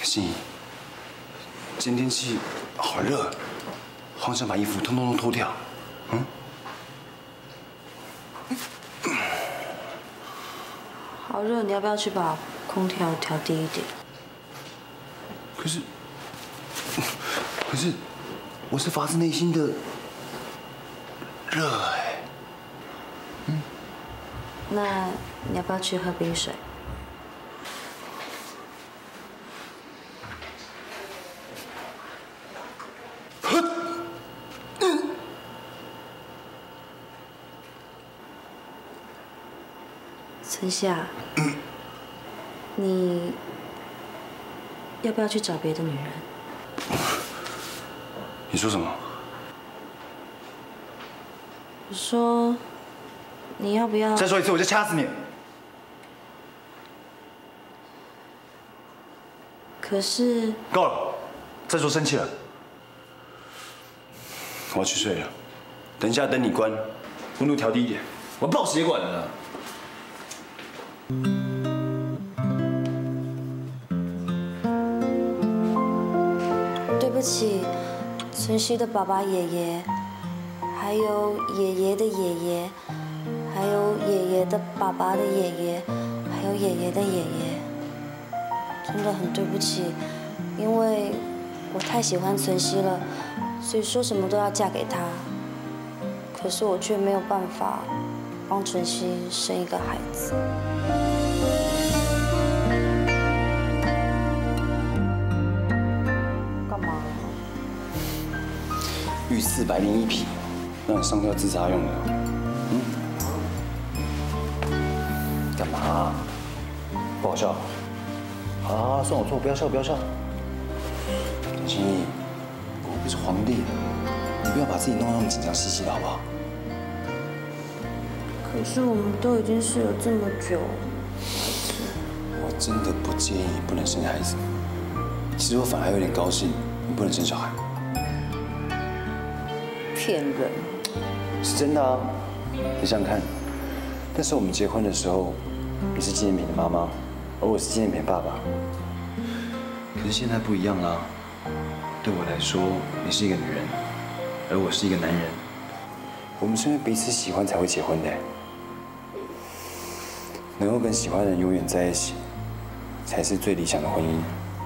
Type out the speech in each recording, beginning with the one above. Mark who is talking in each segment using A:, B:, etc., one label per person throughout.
A: 心怡，今天天气好热，好想把衣服通通都脱掉。嗯。
B: 好热，你要不要去把空调调低一点？
A: 可是，我是发自内心的热哎。嗯。
B: 那你要不要去喝冰水？ 陈夏，你要不要去找别的女人？
A: 你说什么？
B: 我说，你要不要？
A: 再说一次，我就掐死你！
B: 可是
A: 够了，再说生气了。我要去睡了，等一下等你关，温度调低一点，我爆血管了。
B: 对不起，晨曦的爸爸、爷爷，还有爷爷的爷爷，还有爷爷的爸爸的爷爷，还有爷爷的爷爷，真的很对不起，因为我太喜欢晨曦了，所以说什么都要嫁给他。可是我却没有办法帮晨曦生一个孩子。
A: 御401匹，让你上吊自杀用的。嗯？干嘛？不好笑？好，算我错，不要笑，不要笑。陈心怡，我不是皇帝，你不要把自己弄得那么紧张兮兮的好不好？
B: 可是我们都已经试了这么久。
A: 我真的不介意你不能生孩子，其实我反而有点高兴你不能生小孩。
B: 骗人！
A: 是真的啊，你想想看，那时候我们结婚的时候，你是纪念品的妈妈，而我是纪念品的爸爸。可是现在不一样啦，对我来说，你是一个女人，而我是一个男人。我们是因为彼此喜欢才会结婚的，能够跟喜欢的人永远在一起，才是最理想的婚姻。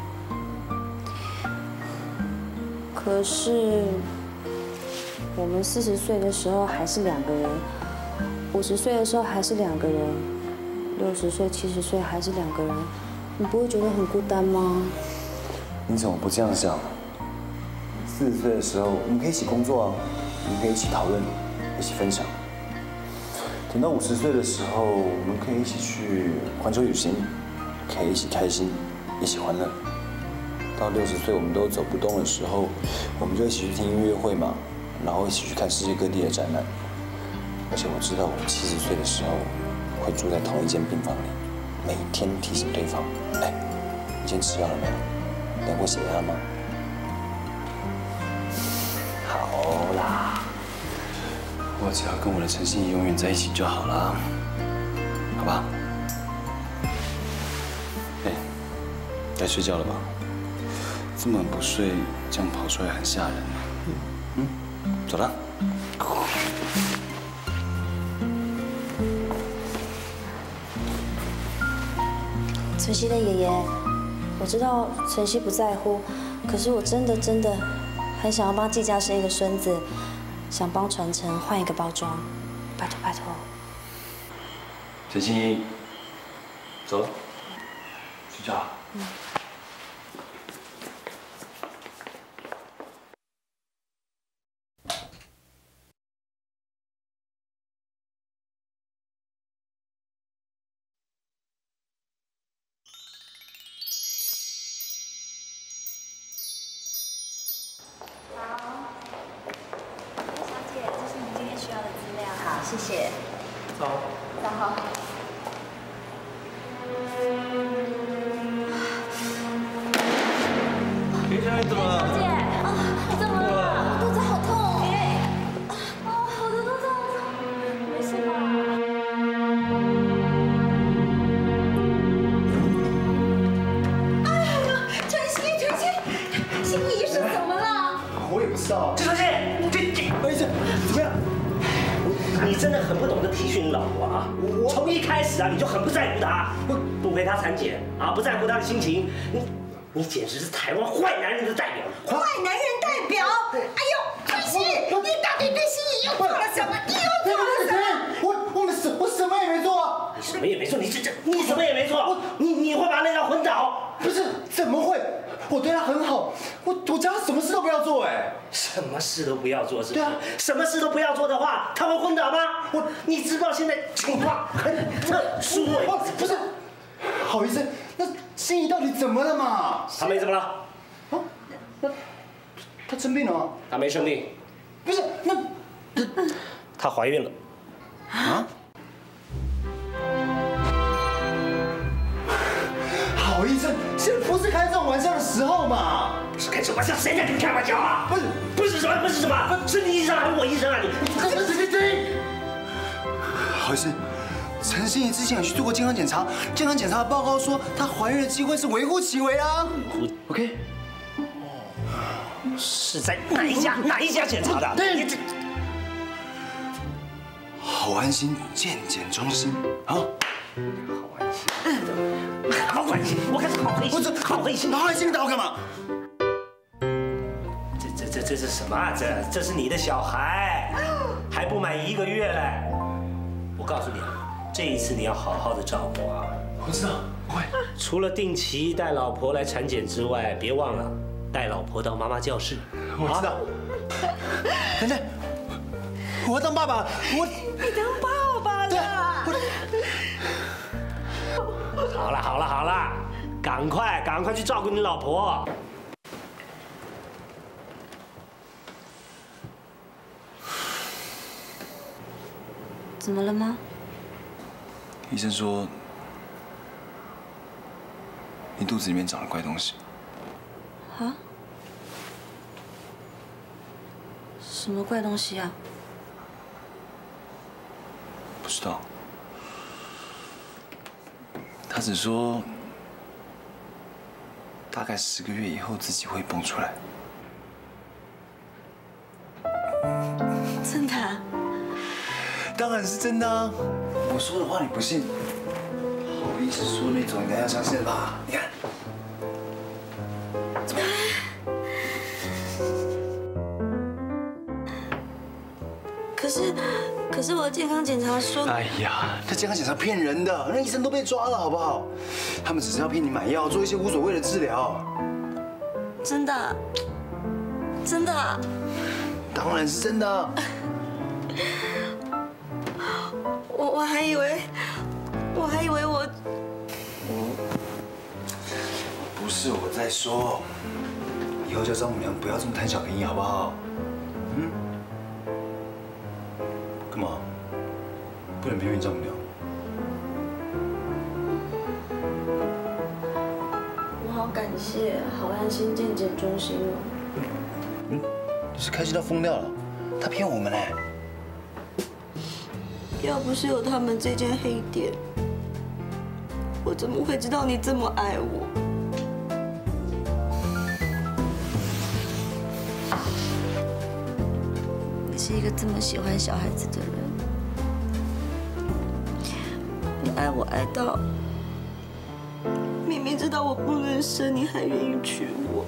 B: 可是。 我们40岁的时候还是2个人，50岁的时候还是2个人，60岁、70岁还是2个人，你不会觉得很孤单吗？
A: 你怎么不这样想？40岁的时候，我们可以一起工作啊，我们可以一起讨论，一起分享。等到50岁的时候，我们可以一起去环球旅行，可以一起开心，一起欢乐。到60岁我们都走不动的时候，我们就一起去听音乐会嘛。 然后一起去看世界各地的展览，而且我知道我们70岁的时候会住在同一间病房里，每天提醒对方：哎，你今天吃药了没有？量过血压吗？好啦，我只要跟我的陈心怡永远在一起就好了，好吧？哎，该睡觉了吧？这么晚不睡，这样跑出来很吓人。嗯。 走了。
B: 晨曦的爷爷，我知道晨曦不在乎，可是我真的很想要帮季家生一个孙子，想帮传承换一个包装，拜托拜托。
A: 陈心怡，走了，睡觉。嗯。
B: 谢谢。
C: 早。
B: 早好。
C: 林小姐怎么了？
B: 小姐，你怎么了？我肚子好痛。我的肚子好痛，没事吧？哎呀，陈曦。
D: 少。
E: 这东西，
D: 何医生，怎么样？
E: 你真的很不懂得体恤你老婆啊！从一开始啊，你就很不在乎她，不陪她产检啊，不在乎她的心情，你简直是台湾坏男人的代表。
F: 坏男人代表？哎呦，俊熙，你到底对心怡又做了什么？你又做了什么？
D: 我什么也没做啊！
E: 你什么也没做，你什么也没做，你会把那条昏倒？
D: 不是，怎么会？我对他很好，我叫他什么事都不要做，哎。
E: 什么事都不要做是吧？
D: 对啊，
E: 什么事都不要做的话，他会昏倒吗？你知道现在情况很特殊哎。
D: 不是，郝医生，那心怡到底怎么了嘛？
E: 他没怎么了。
D: 啊？那他生病了吗？
E: 他没生病。
D: 不是，那
E: 她怀孕了。
D: 啊？郝医生，现在不是开这种玩笑的时候嘛？
E: 不是开这玩笑，谁在跟你开玩笑啊？不是什么，是你医生还是我医生啊？你
D: 郝医生，陈心怡之前有去做过健康检查，健康检查的报告说她怀孕的机会是微乎其微啊。OK。
E: 是在哪一家检查的？
D: 对。好安心健检中心啊。
E: 好安心，我可是好黑心，好黑心，
D: 好安心，你打我干嘛？
E: 这是什么啊？这是你的小孩，还不满1个月嘞。我告诉你，这一次你要好好的照顾啊。
D: 我知道，会。
E: 除了定期带老婆来产检之外，别忘了带老婆到妈妈教室。
D: 我知道。等等，我要当爸爸，
F: 你当爸爸了？
E: 好了，赶快去照顾你老婆。
B: 怎么了吗？
A: 医生说你肚子里面长了怪东西。
B: 啊？什么怪东西啊？
A: 不知道。他只说大概10个月以后自己会蹦出来。
B: 真的啊？
A: 当然是真的啊！我说的话你不信，好意思说那种，应该要相信吧？你看，怎么样？
B: 可是我健康检查说……
A: 哎呀，他健康检查骗人的，那医生都被抓了，好不好？他们只是要骗你买药，做一些无所谓的治疗。
B: 真的啊？真的啊？
A: 当然是真的啊。
B: 我还以为我
A: 不是我在说，以后叫丈母娘不要这么贪小便宜，好不好？嗯？干嘛？不能批评丈母娘？
B: 我好感谢好安心健检中心哦。
A: 你是开心到疯掉了？他骗我们呢。
B: 要不是有他们这间黑店，我怎么会知道你这么爱我？你是一个这么喜欢小孩子的人，你爱我爱到明明知道我不能生，你还愿意娶我，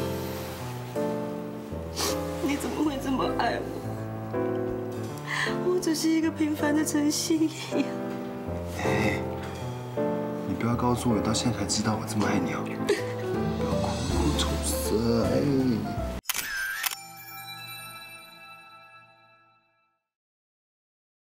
B: 你怎么会这么爱我？我只是一个平凡的陈心怡。
A: 哎，你不要告诉我，到现在才知道我这么爱你啊！不要哭，丑色，哎。